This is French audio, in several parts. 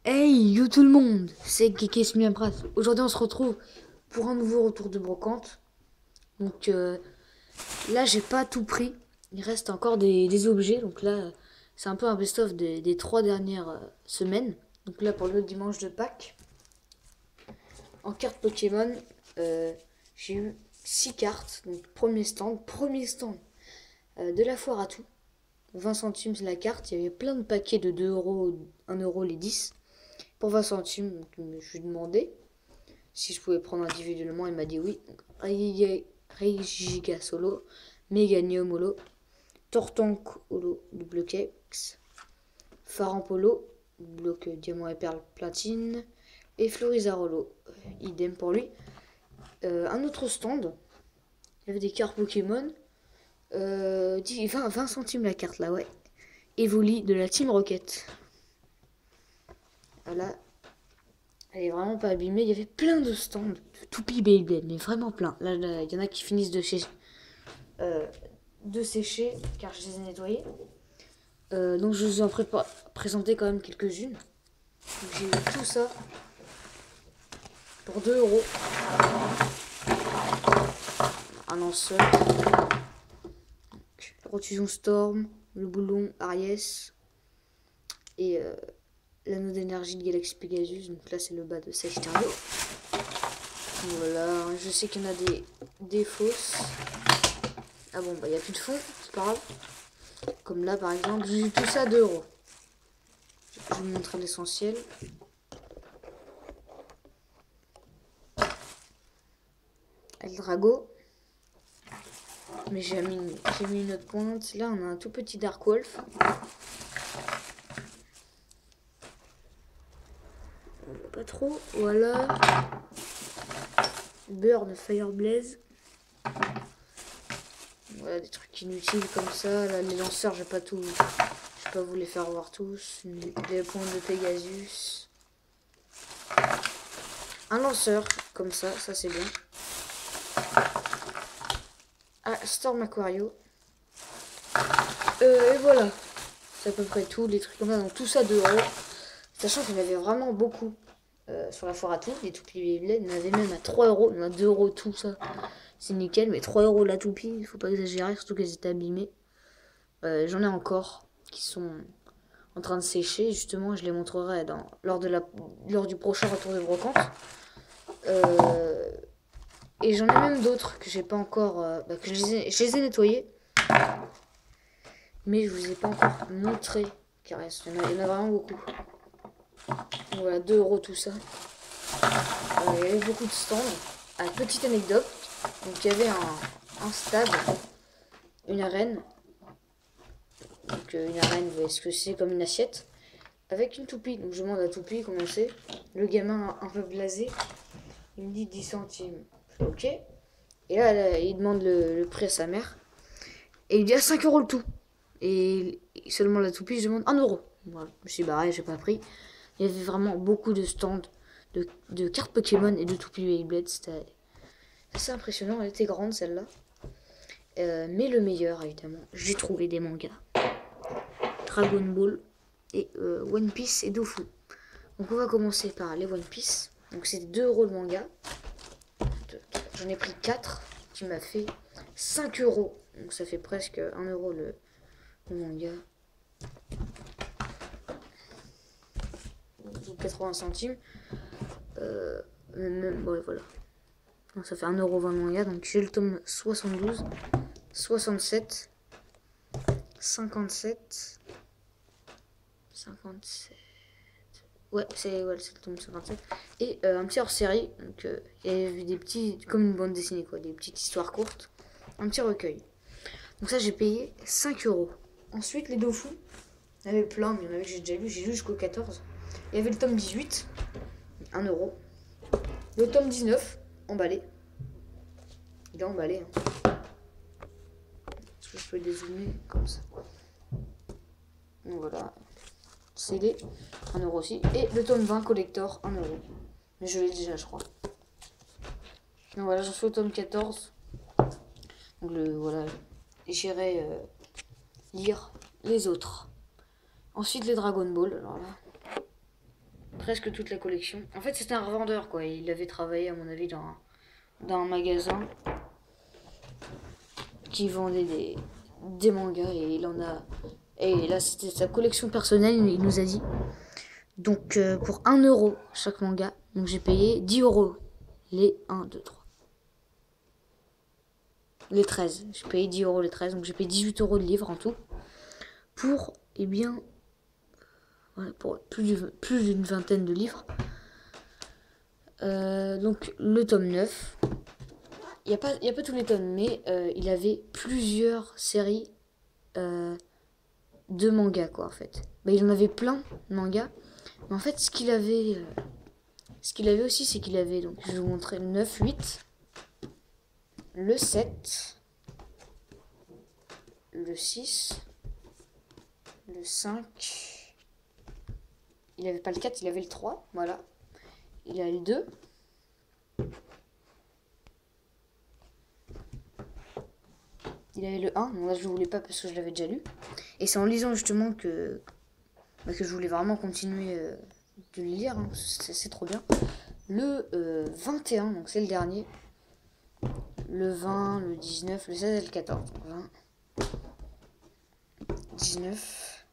Hey, yo tout le monde, c'est Kiki Smiabras. Aujourd'hui, on se retrouve pour un nouveau retour de brocante. Donc là, j'ai pas tout pris. Il reste encore des objets. Donc là, c'est un peu un best-of des 3 dernières semaines. Donc là, pour le dimanche de Pâques, en carte Pokémon, euh, j'ai eu 6 cartes. Donc premier stand de la foire à tout. 20 centimes la carte. Il y avait plein de paquets de 2 euros, 1 euro les 10. Pour 20 centimes, donc, je lui ai demandé si je pouvais prendre individuellement. Il m'a dit oui. Regiga Solo, Meganium Holo, Tortank Holo, double Kex, Farampolo, bloc diamant et perle platine, et Florizarre Holo. Idem pour lui. Un autre stand, il y avait des cartes Pokémon. 20 centimes la carte là, ouais. Evoli de la Team Rocket. Voilà. Elle est vraiment pas abîmée. Il y avait plein de stands de Toupie Beyblade, mais vraiment plein. Là, il y en a qui finissent de sécher car je les ai nettoyés. Donc je vous en présenter quand même quelques-unes. J'ai eu tout ça pour 2 euros. Un lanceur, Rotusion Storm, le boulon Aries et l'anneau d'énergie de Galaxy Pegasus. Donc là c'est le bas de Sagittario. Voilà, je sais qu'il y en a des fausses. Ah bon, bah il n'y a plus de fond, c'est pas grave. Comme là par exemple, j'ai eu tout ça à 2 euros. Je vais vous montrer l'essentiel. Eldrago. Mais j'ai mis une autre pointe. Là on a un tout petit Dark Wolf. Pas trop. Voilà. Burn Fire Blaze. Voilà des trucs inutiles comme ça. Là les lanceurs j'ai pas vous les faire voir tous. Des points de Pegasus. Un lanceur comme ça c'est bien. Ah, Storm Aquario. Et voilà. C'est à peu près tout, les trucs comme ça. Donc tout ça 2 euros. Sachant qu'il y en avait vraiment beaucoup sur la foire à tout. Les toupies Beyblade, il y en avait même à 3 euros. Il y en a 2 euros tout ça. C'est nickel, mais 3 euros la toupie, il faut pas exagérer, surtout qu'elles étaient abîmées. J'en ai encore qui sont en train de sécher. Justement, je les montrerai lors du prochain retour de brocante. Et j'en ai même d'autres que j'ai pas encore. Que je les ai nettoyés. Mais je vous ai pas encore montré. Car il y en a vraiment beaucoup. Voilà, 2 euros tout ça. Il y avait beaucoup de stands. Petite anecdote. Donc il y avait un stade, une arène. Donc une arène, vous voyez ce que c'est, comme une assiette. Avec une toupie. Donc je demande à Toupie comment c'est. Le gamin un peu blasé. Il me dit 10 centimes. Ok. Et là il demande le prix à sa mère. Et il dit à 5 euros le tout. Et seulement la toupie, je demande 1 euro. Voilà. Je me suis barré, j'ai pas pris. Il y avait vraiment beaucoup de stands de cartes Pokémon et de toupies Beyblade. C'était assez impressionnant. Elle était grande celle-là. Mais le meilleur, évidemment, j'ai trouvé des mangas. Dragon Ball et One Piece et Dofu. Donc on va commencer par les One Piece. Donc c'est 2 euros le manga. J'en ai pris 4 qui m'a fait 5 euros. Donc ça fait presque 1 euro le manga. Donc 80 centimes. Ouais, voilà. Donc ça fait 1,20€ le manga. Donc j'ai le tome 72, 67, 57. Ouais, c'est le tome 57. Et un petit hors-série. Donc il y avait des petits, comme une bande dessinée quoi, des petites histoires courtes. Un petit recueil. Donc ça j'ai payé 5 euros. Ensuite les Dofus. Il y en avait plein, mais il y en avait que j'ai déjà lu. J'ai lu jusqu'au 14. Il y avait le tome 18, 1 euro. Le tome 19, emballé. Il est emballé. Hein. Est-ce que je peux dézoomer comme ça? Donc voilà. CD, 1 euro aussi. Et le tome 20 collector, 1 euro. Mais je l'ai déjà, je crois. Donc voilà, j'en suis au tome 14. Donc voilà. Et j'irai lire les autres. Ensuite, les Dragon Ball. Alors là, presque toute la collection. En fait, c'était un revendeur, quoi. Il avait travaillé, à mon avis, dans un magasin qui vendait des mangas et il en a. Et là, c'était sa collection personnelle, il nous a dit. Donc, pour 1 € chaque manga, donc j'ai payé 10 € les 1, 2, 3. Les 13. J'ai payé 10 € les 13, donc j'ai payé 18 € de livres en tout. Pour, eh bien, voilà, pour plus d'une vingtaine de livres. Donc, le tome 9. Il n'y a pas tous les tomes, mais il avait plusieurs séries de mangas, quoi, en fait. Bah, il en avait plein, de mangas. Mais en fait, ce qu'il avait aussi, c'est qu'il avait, donc, je vais vous montrer le 9, 8, le 7, le 6, le 5. Il avait pas le 4, il avait le 3, voilà. Il a le 2. Il avait le 1, donc là je ne voulais pas parce que je l'avais déjà lu. Et c'est en lisant justement que je voulais vraiment continuer de le lire, hein, c'est trop bien. Le 21, donc c'est le dernier. Le 20, le 19, le 16 et le 14. 20, 19,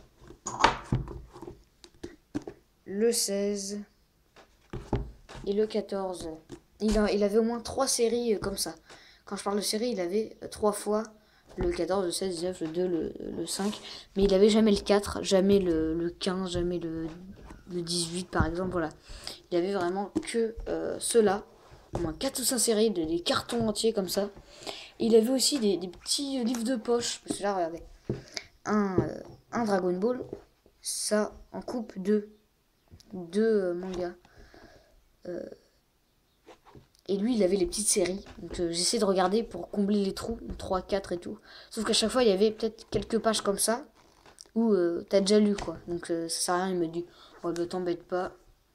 le 16 et le 14. Il avait au moins 3 séries comme ça. Quand je parle de série, il avait 3 fois le 14, le 16, le 19, le 2, le 5. Mais il avait jamais le 4, jamais le 15, jamais le 18 par exemple. Voilà. Il avait vraiment que ceux-là. Au moins 4 ou 5 séries, des cartons entiers comme ça. Et il avait aussi des petits livres de poche. Parce que là, regardez. Un Dragon Ball. Ça en coupe deux mangas. Et lui, il avait les petites séries. Donc j'essaie de regarder pour combler les trous, 3, 4 et tout. Sauf qu'à chaque fois, il y avait peut-être quelques pages comme ça, où t'as déjà lu, quoi. Donc ça sert à rien, il me dit, ouais, bah t'embête pas.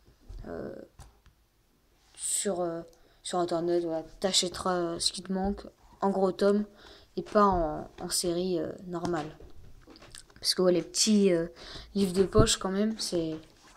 Sur internet, voilà, t'achèteras ce qui te manque, en gros tome, et pas en série normale. Parce que ouais, les petits livres de poche, quand même, c'est...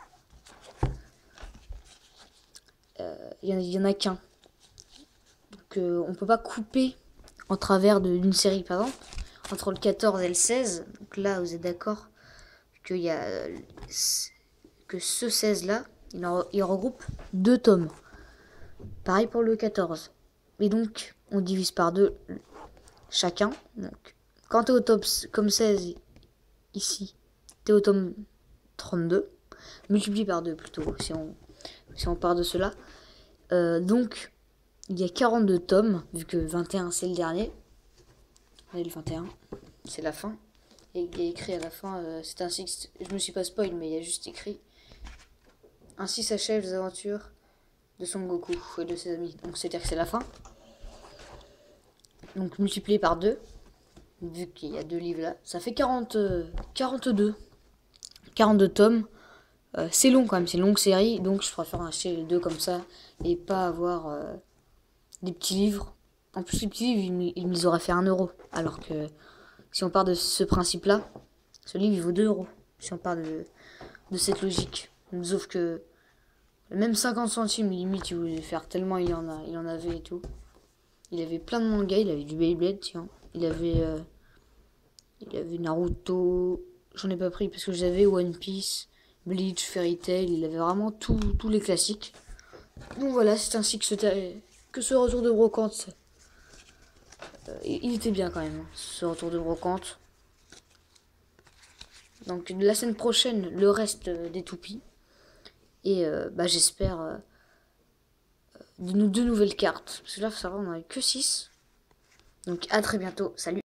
Il y en a qu'un. On peut pas couper en travers d'une série, par exemple, entre le 14 et le 16. Donc là, vous êtes d'accord qu'il y a que ce 16 là, il regroupe 2 tomes. Pareil pour le 14. Et donc, on divise par 2 chacun. Donc, quand tu es au tome comme 16 ici, tu es au tome 32. Multiplie par 2 plutôt, si on part de cela. Donc, il y a 42 tomes, vu que 21 c'est le dernier. Allez, le 21, c'est la fin. Et il y a écrit à la fin, c'est ainsi que... Je me suis pas spoil, mais il y a juste écrit: ainsi s'achèvent les aventures de Son Goku et de ses amis. Donc c'est-à-dire que c'est la fin. Donc multiplié par 2, vu qu'il y a 2 livres là, ça fait 42 tomes. C'est long quand même, c'est une longue série, donc je préfère acheter les 2 comme ça et pas avoir des petits livres. En plus, les petits livres, ils me les auraient fait 1 €. Alors que si on part de ce principe-là, ce livre il vaut 2 €. Si on part de cette logique. Sauf que même 50 centimes, limite, il voulait faire tellement il en avait et tout. Il avait plein de mangas, il avait du Beyblade, tiens. Il avait Naruto. J'en ai pas pris parce que j'avais One Piece, Bleach, Fairy Tail. Il avait vraiment tous les classiques. Donc voilà, c'est ainsi que ce retour de brocante. Il était bien quand même, ce retour de brocante. Donc la semaine prochaine, le reste des toupies. Et j'espère de nouvelles cartes. Parce que là, faut savoir, on n'en a que 6. Donc à très bientôt. Salut.